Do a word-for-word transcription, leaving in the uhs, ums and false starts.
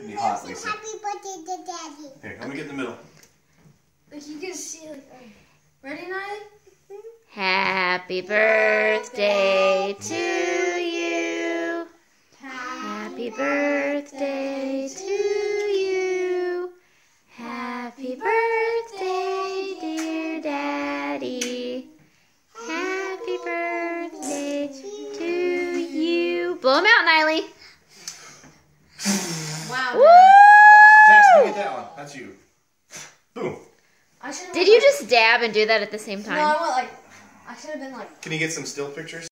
It'd be hot, Lisa. Happy birthday to Daddy. Here, let me get in the middle. Like you can see, like, ready, Natalie? Happy birthday to you. Happy birthday to you. Happy birthday, dear Daddy. Happy birthday to you. Blow him out, Niley. Wow. Woo! Jackson, get that one. That's you. Boom. I Did you just dab and do that at the same time? No, I went like, I should have been like. Can you get some still pictures?